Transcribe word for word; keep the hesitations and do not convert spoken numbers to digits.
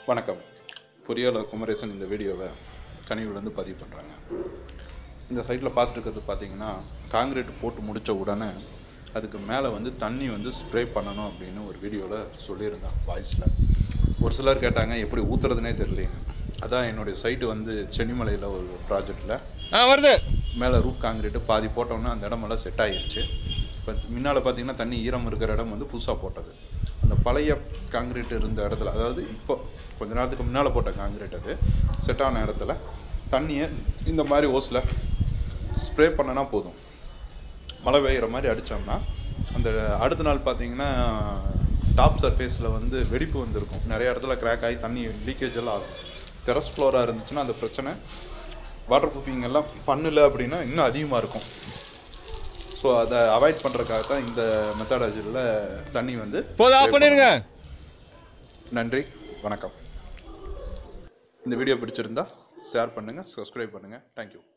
வணக்கம். பொறியாளர் குமரேசன் இந்த வீடியோவை கனிவுலேருந்து பதிவு பண்ணுறாங்க. இந்த சைட்டில் பார்த்துட்டு இருக்கிறது பார்த்தீங்கன்னா, காங்கிரீட் போட்டு முடித்த உடனே அதுக்கு மேலே வந்து தண்ணி வந்து ஸ்ப்ரே பண்ணணும் அப்படின்னு ஒரு வீடியோவில் சொல்லியிருந்தாங்க வாய்ஸில். ஒரு சிலர் கேட்டாங்க எப்படி ஊற்றுறதுனே தெரியலேன்னு. அதான் என்னுடைய சைட்டு வந்து சென்னிமலையில் ஒரு ப்ராஜெக்டில் வருது. மேலே ரூஃப் காங்கிரீட்டு பாதி போட்டோன்னா அந்த இடமெல்லாம் செட் ஆகிருச்சு. இப்போ முன்னால் பார்த்தீங்கன்னா தண்ணி ஈரம் இருக்கிற இடம் வந்து புதுசாக போட்டது. அந்த பழைய காங்கிரீட் இருந்த இடத்துல, அதாவது இப்போ கொஞ்ச நேரத்துக்கு முன்னால் போட்ட காங்கிரீட் அது செட் ஆன இடத்துல தண்ணியை இந்த மாதிரி ஓஸில் ஸ்ப்ரே பண்ணனா போதும். மழை பெய்கிற மாதிரி அடித்தோம்னா அந்த அடுத்த நாள் பார்த்திங்கன்னா டாப் சர்ஃபேஸில் வந்து வெடிப்பு வந்திருக்கும். நிறைய இடத்துல கிராக் ஆகி தண்ணி லீக்கேஜ் எல்லாம் ஆகும். டெரஸ் ஃப்ளோராக இருந்துச்சுன்னா அந்த பிரச்சனை வாட்டர் ப்ரூஃபிங் எல்லாம் பண்ணல அப்படின்னா இன்னும் அதிகமாக இருக்கும். ஸோ அதை அவாய்ட் பண்ணுறதுக்காக தான் இந்த மெத்தடாலஜியில் தண்ணி வந்து போதும் ஆஃப் பண்ணிடுங்க. நன்றி, வணக்கம். இந்த வீடியோ பிடிச்சிருந்தா ஷேர் பண்ணுங்கள், சப்ஸ்கிரைப் பண்ணுங்கள். தேங்க்யூ.